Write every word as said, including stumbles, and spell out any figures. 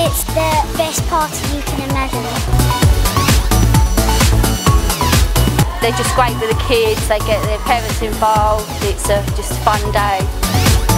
It's the best party you can imagine. They're just great with the kids, they get their parents involved, it's a just a fun day.